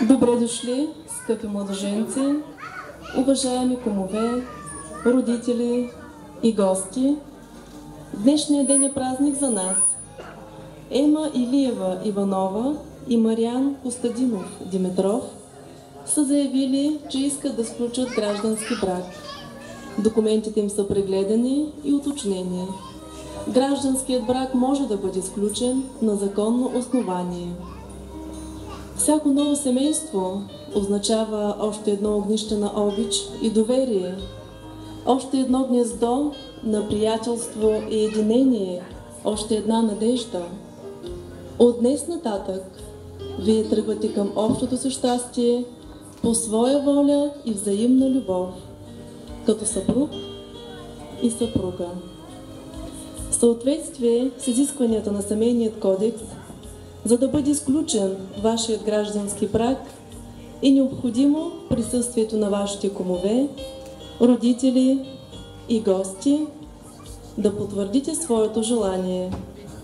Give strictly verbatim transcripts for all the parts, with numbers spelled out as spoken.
Добре дошли, скъпи младоженци, уважаеми кумове, родители и гости. Днешният ден е празник за нас. Ема Илиева Иванова и Мариан Костадинов Димитров са заявили, че искат да сключат граждански брак. Документите им са прегледани и уточнени. Гражданският брак може да бъде сключен на законно основание. Всяко ново семейство означава още едно огнище на обич и доверие, още едно гнездо на приятелство и единение, още една надежда. От днес нататък вие тръгвате към общото си щастие по своя воля и взаимна любов, като съпруг и съпруга. В съответствие с изискванията на Семейният кодекс, за да бъде изключен вашият граждански брак, е необходимо присъствието на вашите кумове, родители и гости да потвърдите своето желание.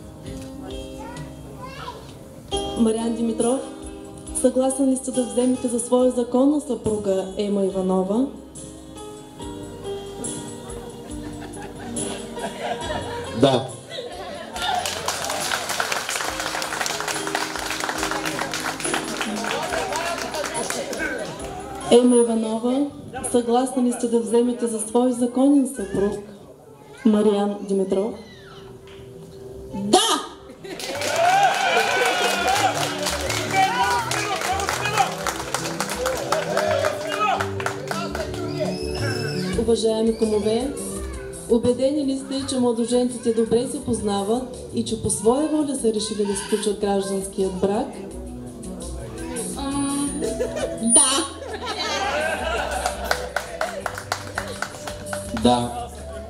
Мариан Димитров, съгласен ли сте да вземете за своя законна съпруга Ема Иванова? Да. Ема Иванова, съгласна ли сте да вземете за свой законен съпруг Мариан Димитров? Да! Уважаеми кумове, убедени ли сте, че младоженците добре се познават и че по своя воля са решили да сключат гражданският брак? Ам, да! Да.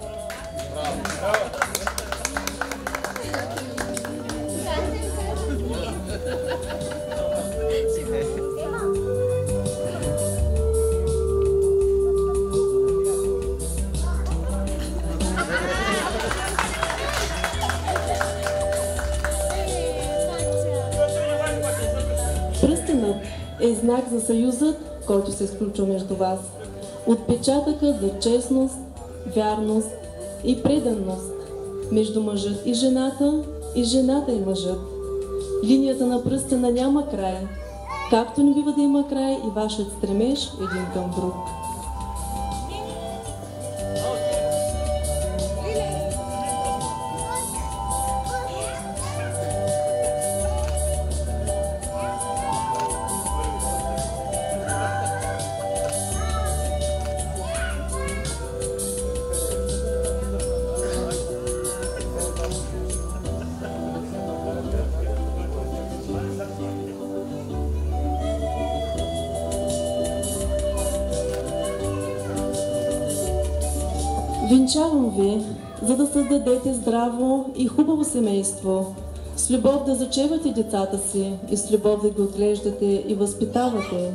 Пръстенът е знак за съюзът, който се изключва между вас. Отпечатъкът за честност, вярност и преданност между мъжът и жената и жената и мъжът. Линията на пръстена няма край, както не бива да има край и вашият стремеж един към друг. Венчавам ви, за да създадете здраво и хубаво семейство, с любов да зачевате децата си и с любов да ги отглеждате и възпитавате.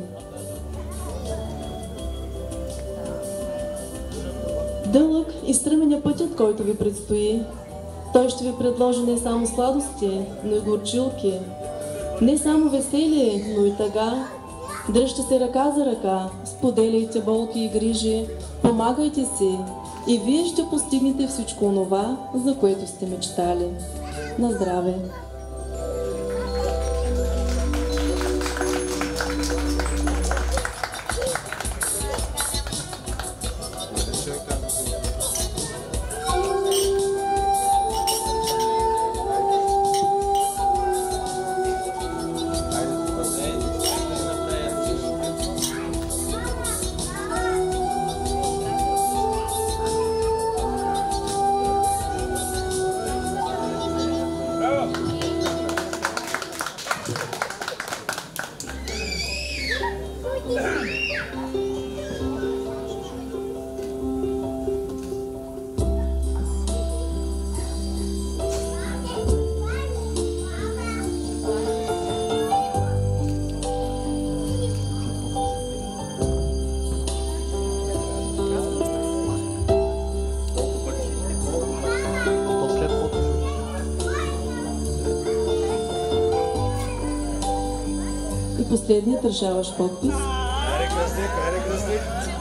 Дълъг и стръмен е пътят, който ви предстои. Той ще ви предложи не само сладости, но и горчилки, не само веселие, но и тъга. Дръжте се ръка за ръка, споделяйте болки и грижи, помагайте си и вие ще постигнете всичко онова, за което сте мечтали. На здраве! Bravo! и последният решаващ подпис. Хайде кръстник, хайде кръстник.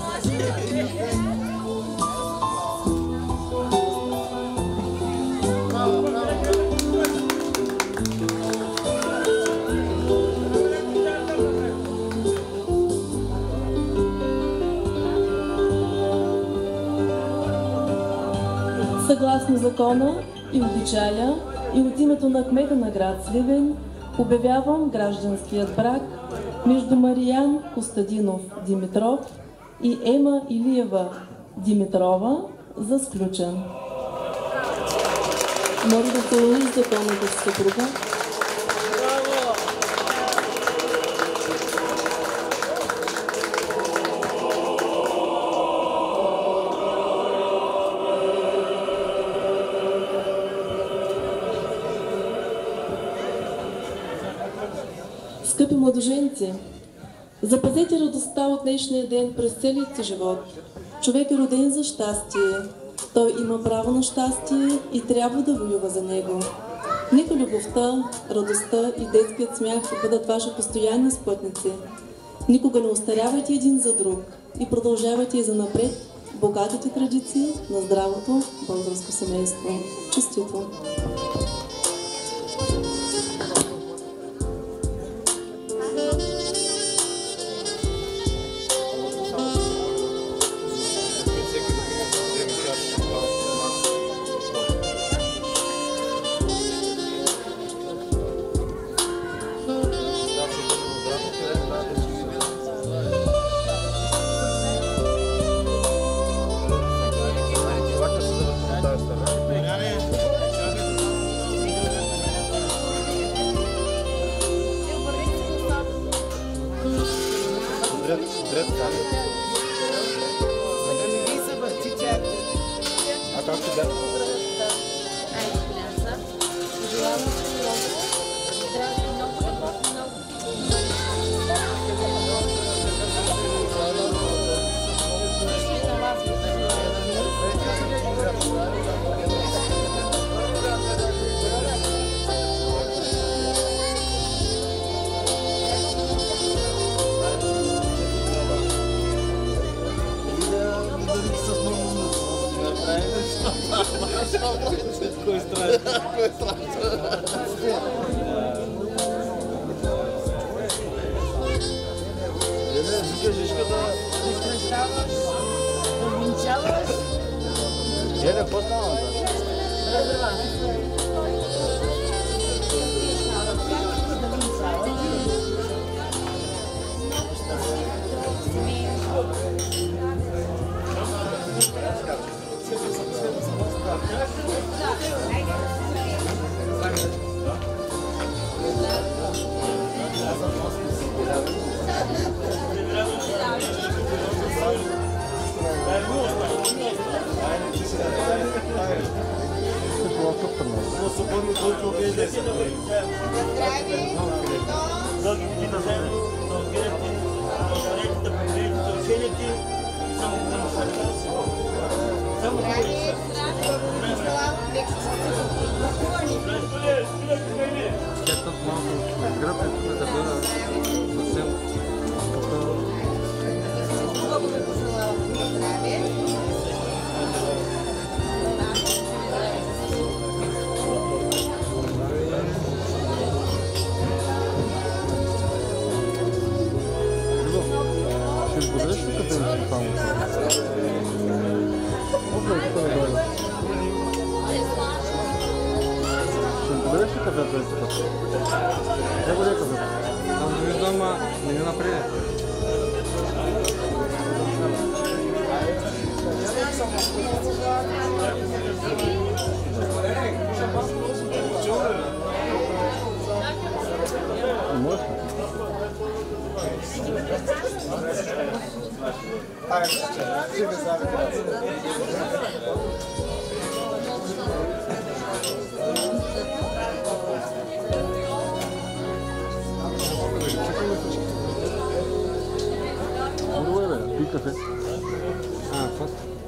Съгласно закона и обичая и от името на кмета на град Сливен обявявам гражданският брак между Мариан Костадинов Димитров и Ема Илиева Димитрова за сключен. Може да се улъжи законната си съпруга. Скъпи младоженци, запазете радостта от днешния ден през целият си живот. Човек е роден за щастие. Той има право на щастие и трябва да воюва за него. Нека любовта, радостта и детският смях бъдат ваши постоянни спътници. Никога не остарявайте един за друг и продължавайте и занапред богатите традиции на здравото българско семейство. Честито! Кой е страшно? Кой е страшно? Жишка да изкрещаваш, да венчаваш. Еле, какво става? Разрива.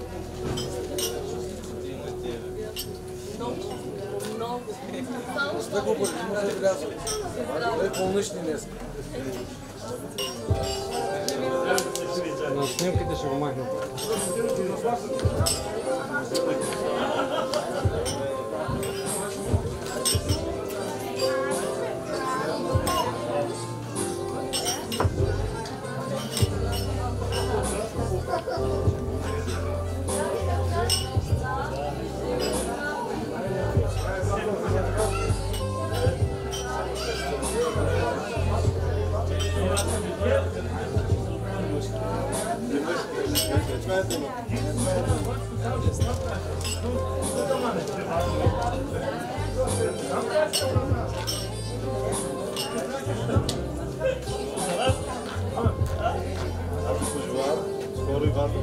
Много, много. Само две глупави, не може да вляза. Две пълнишни днес. На снимките ще го махнем. Скоро и важно.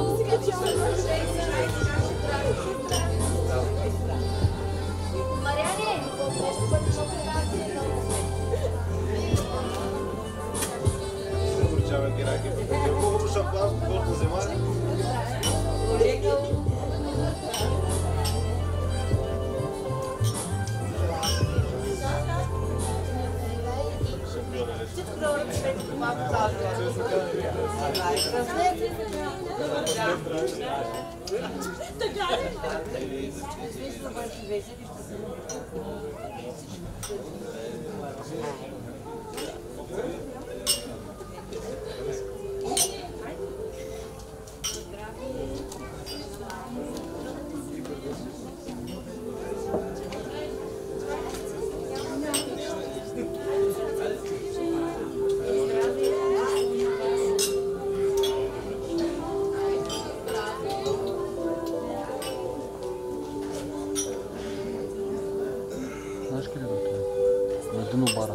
Мариана Знаеш къде го това? На дъно бара.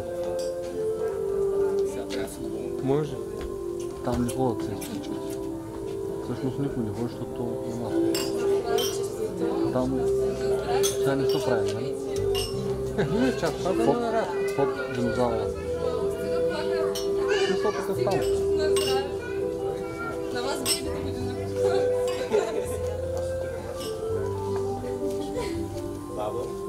Може. Там не ходят се всички. Всъщност никой не ходи, защото няма. Там сега не се прави, нали? Не, чак, това да Под, не наряд. под динозавъра. Смисъл такъв там. На вас бейбите година. Бабо.